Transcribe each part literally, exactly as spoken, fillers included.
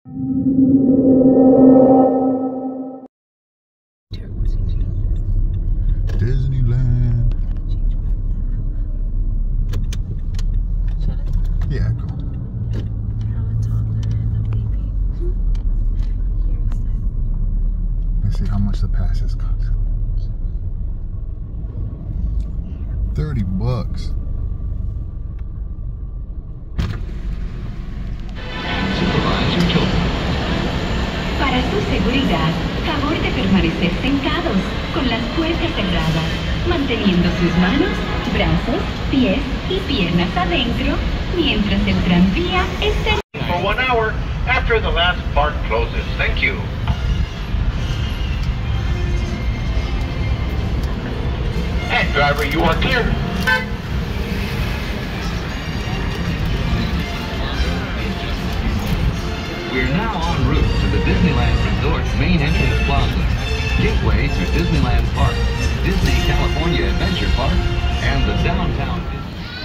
Disneyland. Yeah, go. Let's see how much the passes cost. Thirty bucks. Para su seguridad, favor de permanecer sentados, con las puertas cerradas, manteniendo sus manos, brazos, pies y piernas adentro, mientras el tranvía esté... For one hour after the last park closes. Thank you. And driver, you are clear. We're now en route to the Disneyland Resort's main entrance plaza, gateway to Disneyland Park, Disney California Adventure Park, and the downtown Disney.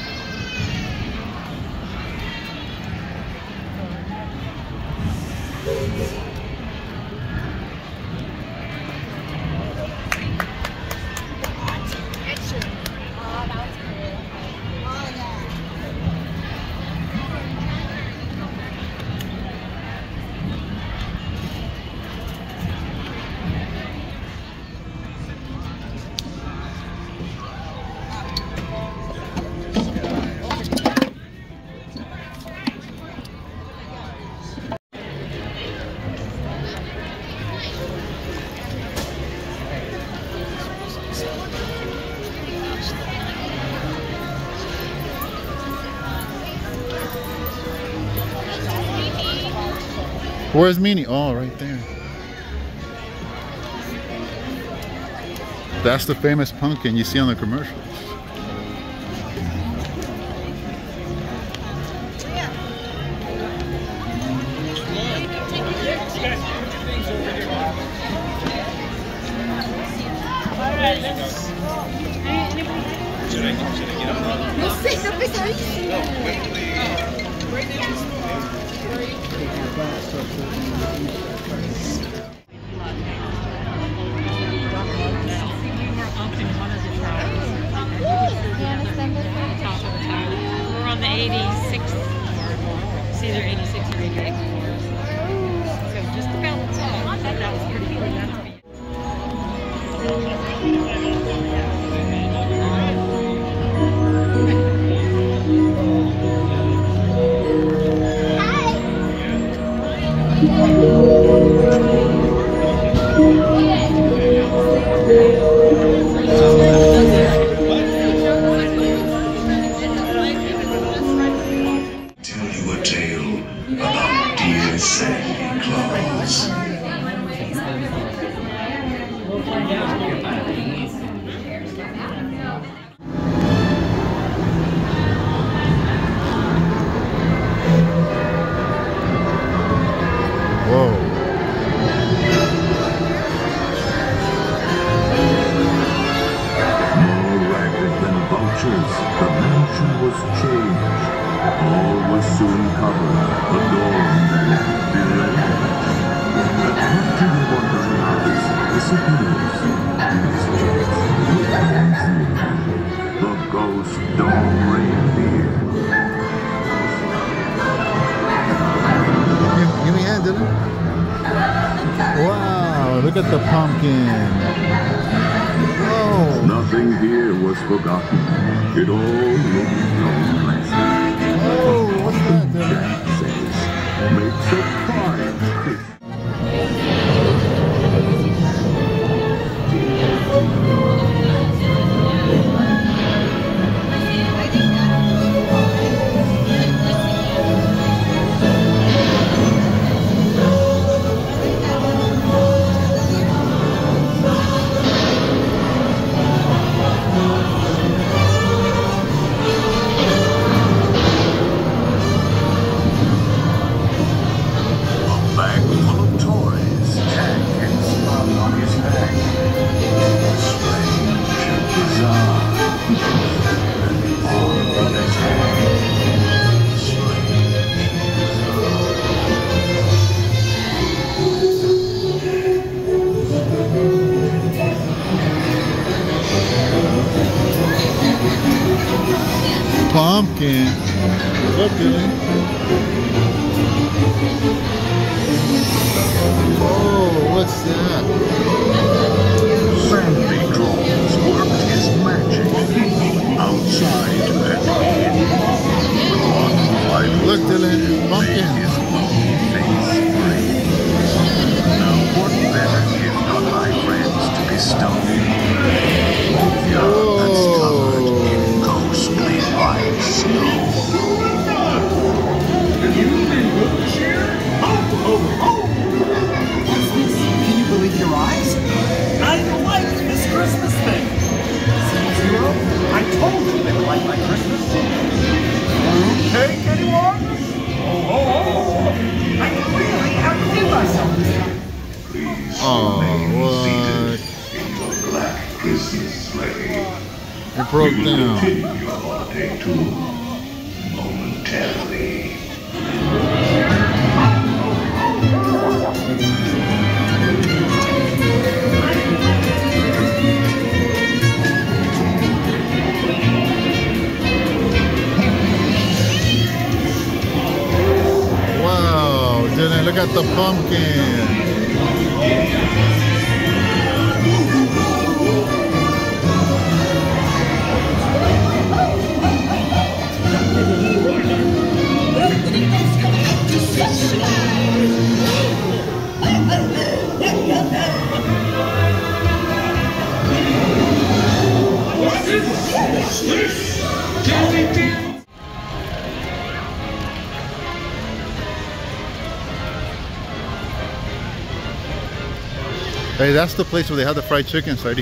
Where's Minnie? Oh, right there. That's the famous pumpkin you see on the commercials. No sé, está pesadísimo. We're on the eighty-sixth floor. It's either eighty-six or eighty-eight floors. So just about the top. I thought that was pretty cool. Not to be. Tell you a tale about dear Santa Claus. Whoa. More ragged than vultures, the mansion was changed. All was soon covered, adorned, and beloved. The twenty wonders house disappears. The ghost dog reindeer. Give, give me a hand, Dylan. Wow, look at the pumpkin. Whoa. Nothing here was forgotten. It all looked so pleasant. Oh, what's that, Dylan? Jack says, makes a fine Christmas. pumpkin. What's up, Dylan? Oh, what's that? Sandy Claus worked his magic outside and in. One Look, Dylan, made pumpkin. his monkey face brave. Now what better gift on my friends to bestow? Yeah, that's covered in ghostly white snow. What's this? Can you believe your eyes? I like this Christmas thing. Zero, I told you they would like my Christmas. Cake, anyone? Oh, oh, oh. I really have to do myself this time. Please Oh, remain what? seated in your black Christmas sleigh. It broke We will down. continue your holiday tour momentarily. Wow, Dylan, look at the pumpkin. Hey, that's the place where they have the fried chicken, Sadie.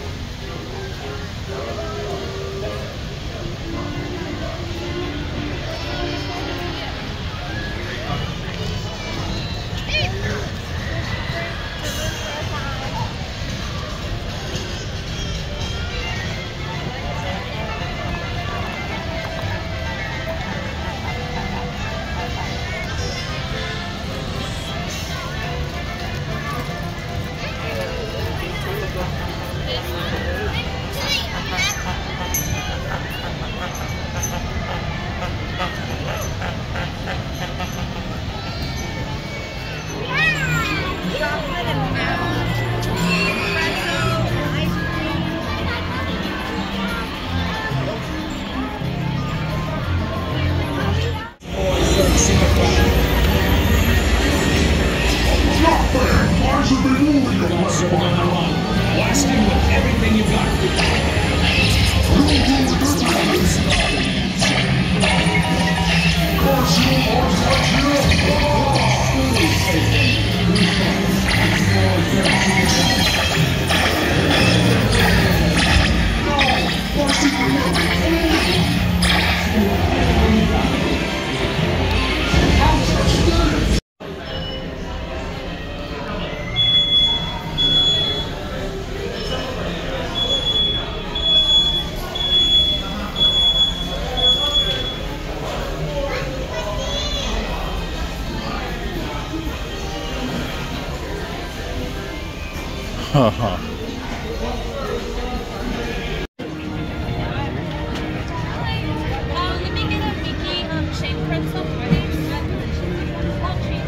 Haha. Uh, let me get a Mickey um, shaped pretzel, please. Oh, cheese.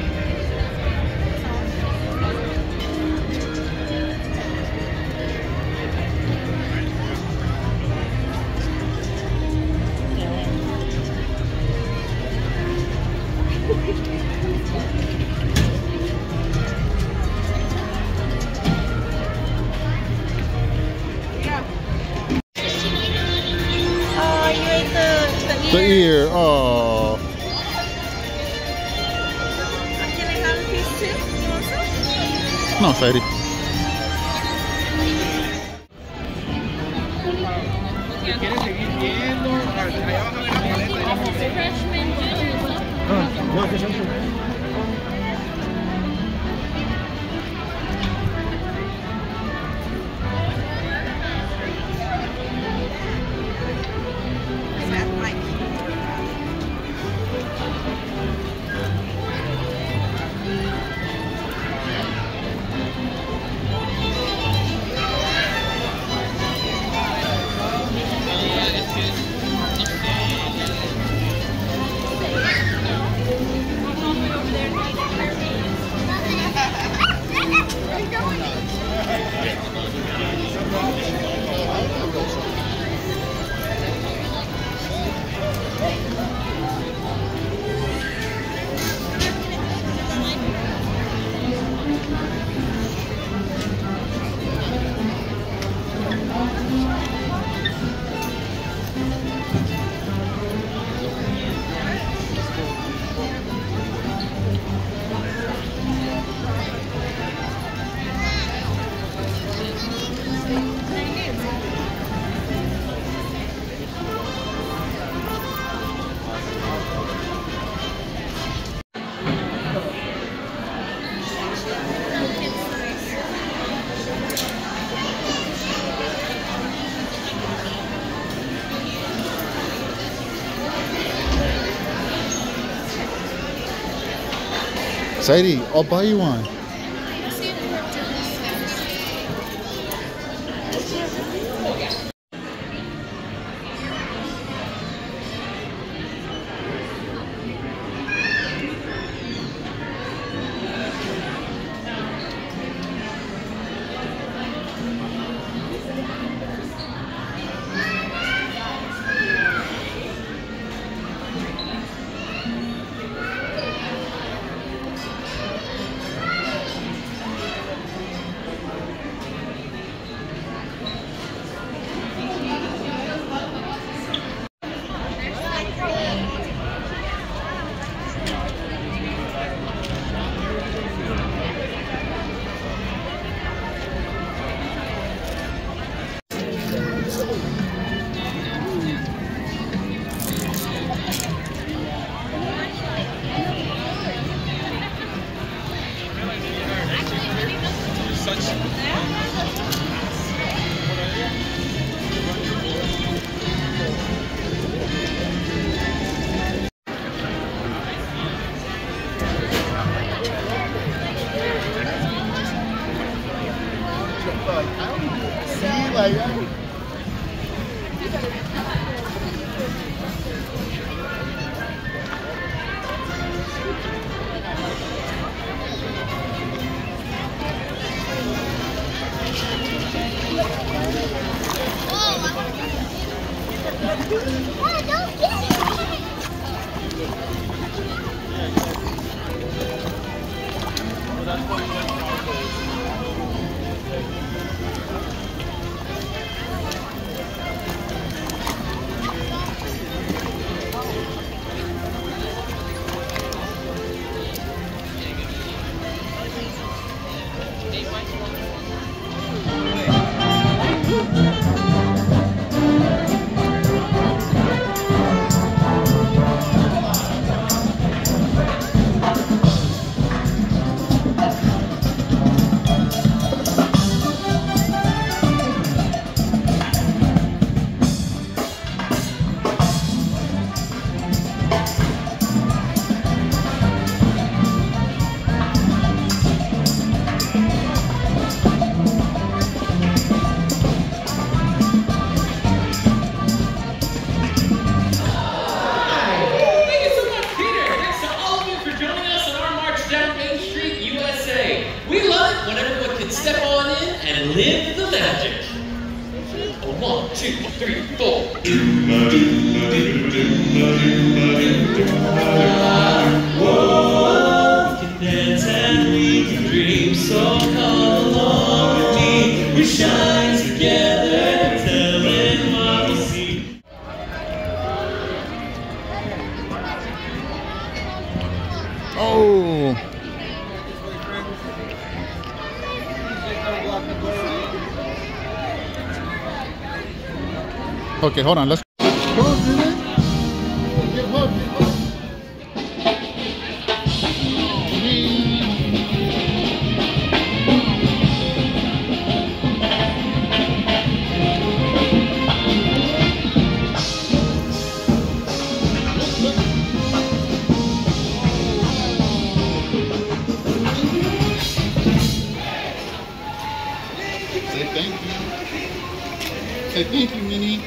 Oh, you ate the, the The ear, oh. Can I have a piece too? You want some? No, Sadie. Freshman juice. Sadie, I'll buy you one. Live the magic. One, two, three, four. Whoa, we can dance and we can dream, so come along with me. We shine together, telling what we see. Oh. Okay, hold on. Let's go, Dylan. Get hugged, get hugged. Say thank you. Say thank you, Minnie.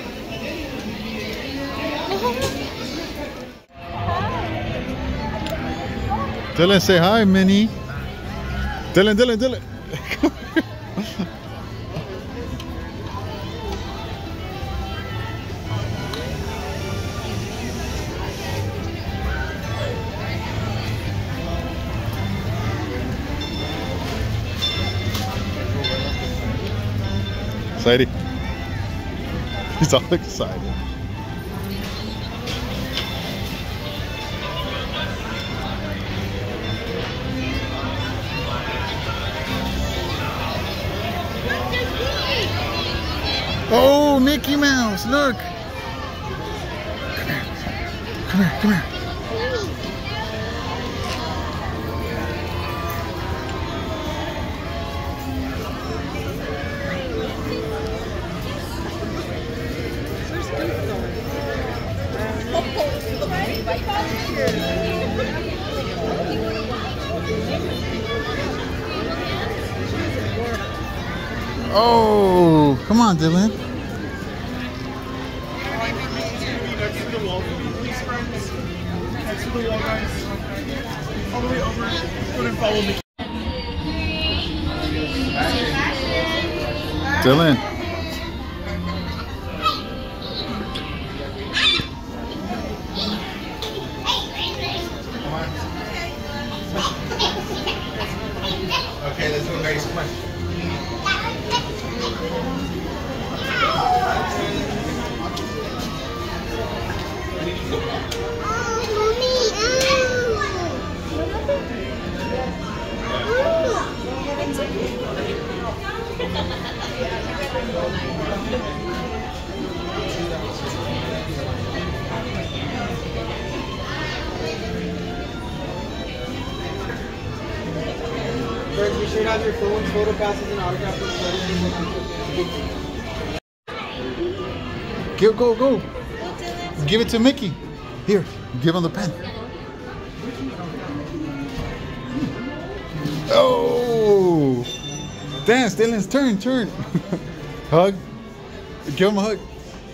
Dylan, say hi, Minnie. Dylan, Dylan, Dylan. Excited. He's all excited. Oh, Mickey Mouse, look. Come here. Come here, come here. Oh, come on, Dylan. Next to the wall, please, friends. Next to the wall, guys. All the way over. Go and follow me. Dylan. Okay, let's go, guys. Come on. Friends, be sure to have your phones, photo passes, and autograph photos. Go, go, go. Give it to Mickey. Here, give him the pen. Oh! Dance, Dylan's turn, turn. Hug. Give him a hug.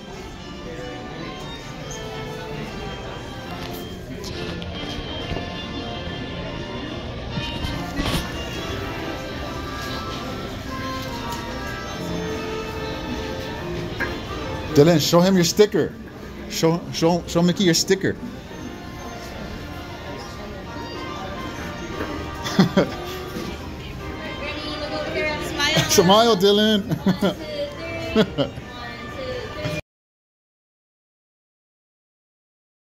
Dylan, show him your sticker. Show, show, show Mickey your sticker. Ready? Look over here and smile. Smile, Dylan.